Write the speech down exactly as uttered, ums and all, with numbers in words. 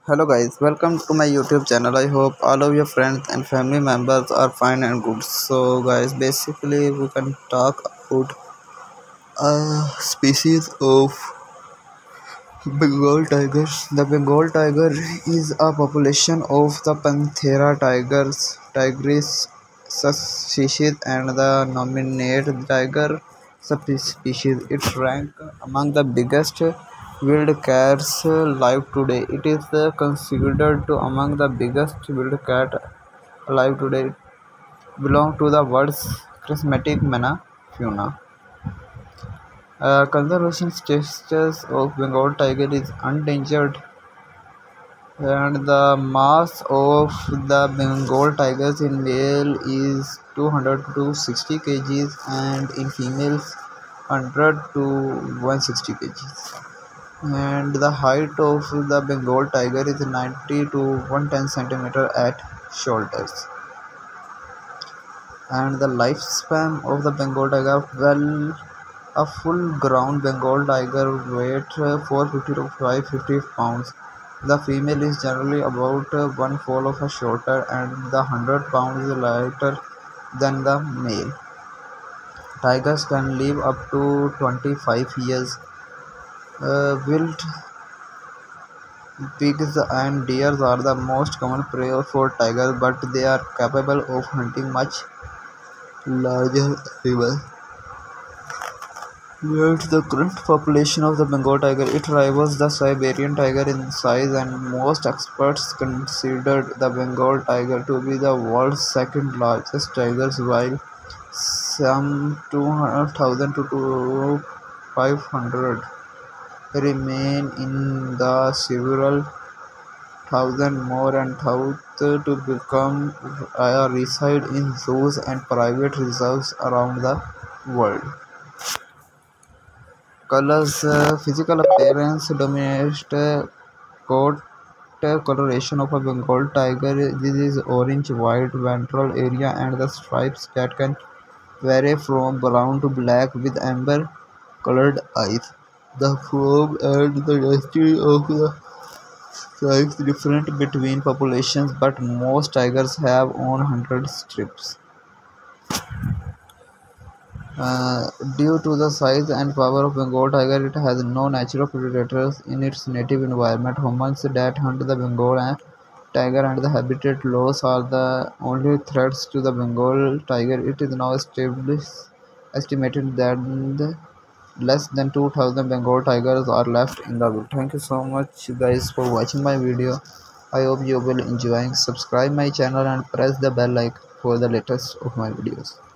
Hello guys, welcome to my YouTube channel. I hope all of your friends and family members are fine and good. So guys, basically we can talk about a species of Bengal tigers. The Bengal tiger is a population of the Panthera tigers, tigris subspecies and the nominate tiger subspecies. It ranks among the biggest wild cats alive today. It is uh, considered to among the biggest wild cat alive today. It belongs to the world's charismatic megafauna. Uh, conservation status of Bengal tiger is endangered, and the mass of the Bengal tigers in male is two hundred to sixty kilograms and in females one hundred to one hundred sixty kilograms. And the height of the Bengal tiger is ninety to one hundred ten centimeters at shoulders. And the lifespan of the Bengal tiger, well, a full-grown Bengal tiger weighs four hundred fifty to five hundred fifty pounds. The female is generally about uh, one fourth of a shorter and the one hundred pounds lighter than the male. Tigers can live up to twenty-five years. Uh, wild pigs and deer are the most common prey for tigers, but they are capable of hunting much larger animals. Yet the current population of the Bengal tiger, it rivals the Siberian tiger in size, and most experts consider the Bengal tiger to be the world's second largest tiger, while some two hundred thousand to five hundred remain in the several thousand more and thought to become uh, reside in zoos and private reserves around the world. Colors, uh, physical appearance dominates uh, coat uh, coloration of a Bengal tiger. This is orange, white ventral area, and the stripes that can vary from brown to black with amber colored eyes. The form and the density of the stripes different between populations, but most tigers have on hundred strips. Uh, due to the size and power of Bengal tiger, it has no natural predators in its native environment. Humans that hunt the Bengal tiger and the habitat loss are the only threats to the Bengal tiger. It is now established, estimated that less than two thousand Bengal tigers are left in the world. Thank you so much guys for watching my video. I hope you will enjoy. Subscribe my channel and press the bell icon for the latest of my videos.